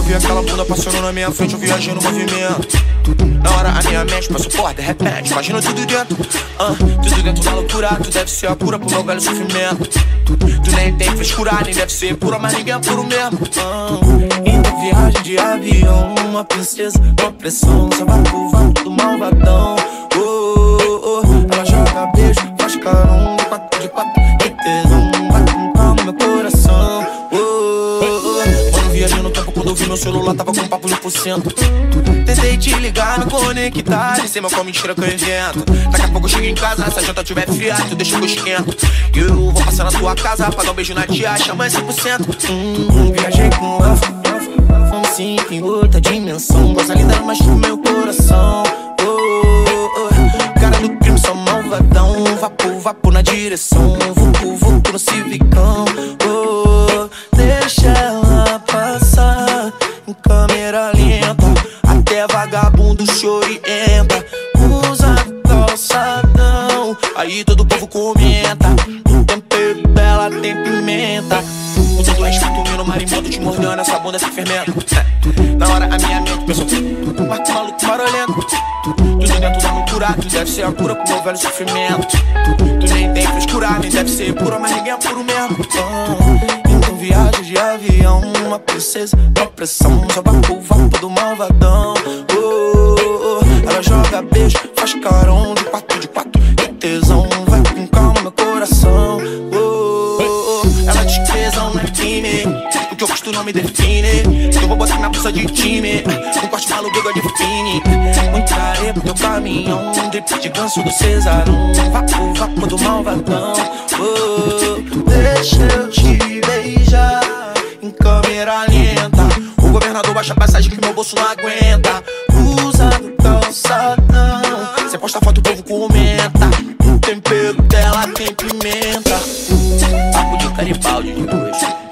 vi aquela bunda passando na minha frente, eu viajei no movimento. Na hora a minha mente passou por de repente, imagina tudo dentro. Tudo dentro da loucura, tu deve ser a cura pro meu velho sofrimento. Tu nem tem frescura, nem deve ser pura, mas ninguém é puro mesmo. Então viagem de avião, uma princesa, uma pressão, só vai pro vapo do malvadão. Ela joga beijo, faz carão, de quatro, que tesão, vai com calma meu coração. Quando viajei no tempo, quando eu vi meu celular, tava com papo 1%. Tentei te ligar, me conectar, e sei mal qual mentira que eu invento. Daqui a pouco eu chego em casa, se a janta tiver fria, tu deixa que eu esquento. E eu vou passar na tua casa, pra dar um beijo na tia, chama 100%. Viajei com ela, vamos sim, em outra dimensão. Gosta linda, mas pro meu coração. Cara do crime, só malvadão. Vapo na direção, vucu no civicão. Deixa ela passar em câmera lenta, até vagabundo se orienta. Usa calçadão, aí todo o povo comenta. O tempero dela tem pimenta. O todo é escrito no marimbondo, te mordendo, essa bunda se fermenta. Na hora a minha mente pensou, Marco maluco barulhento. Tudo dentro da loucura, tu deve ser a cura pro meu velho sofrimento. Tu nem tem frescura, nem deve ser pura, mas ninguém é puro mesmo. Então viagem de avião, uma princesa, uma pressão, só vai pro vapo do malvadão. Ela joga beijo, faz carão, de quatro, que tesão, vai com calma meu coração. Ela diz que tesão não é crime, o que eu gosto não me define. Eu vou botar minha bolsa de time, um corte maluco eu define. Muita areia pro teu caminhão, drip de ganso do Cesarão. Vapo do malvadão. Deixa eu te beijar em câmera lenta. O governador baixa a passagem que meu bolso não aguenta. Usa do calçadão, cê posta foto, o povo comenta. O tempero dela tem pimenta. Papo de Garibaldi de hoje.